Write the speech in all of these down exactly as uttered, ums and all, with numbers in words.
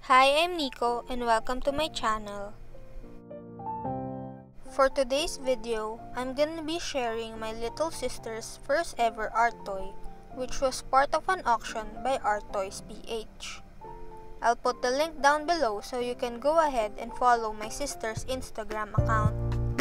Hi, I'm Nico and welcome to my channel. For today's video, I'm gonna be sharing my little sister's first ever art toy, which was part of an auction by Arttoysph. I'll put the link down below so you can go ahead and follow my sister's Instagram account.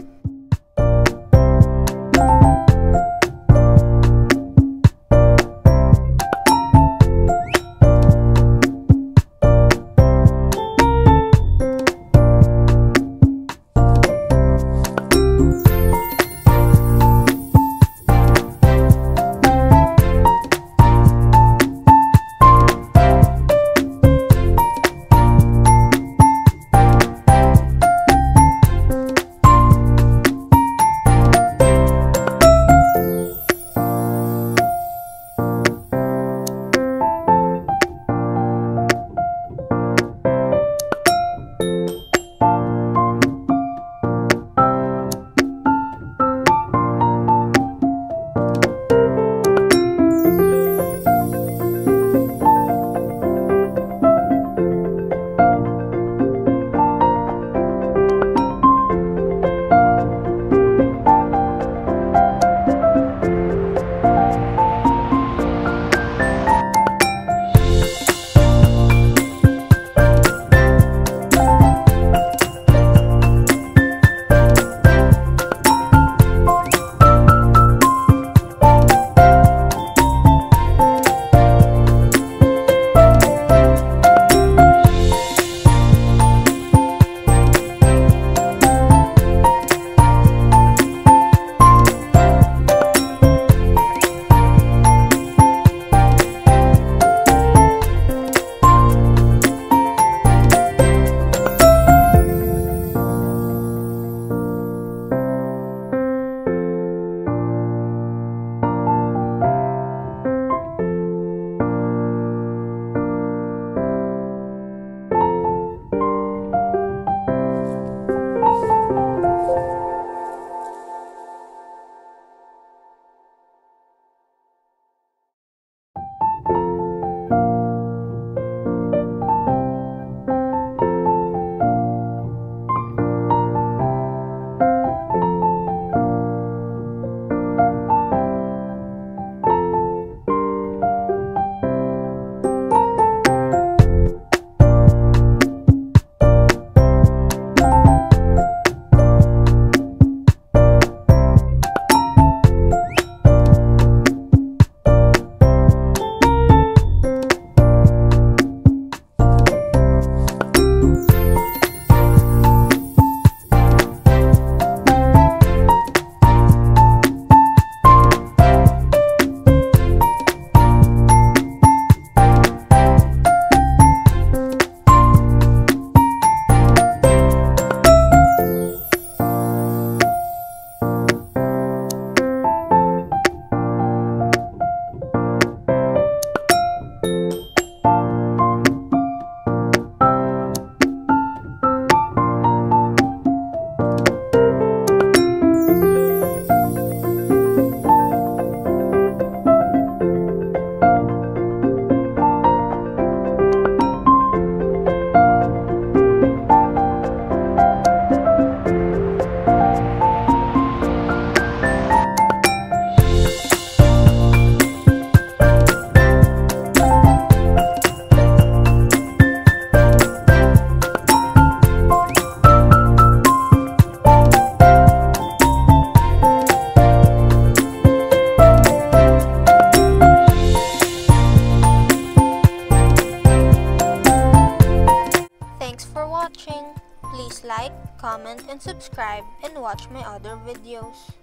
Thanks for watching. Please like, comment, and subscribe and watch my other videos.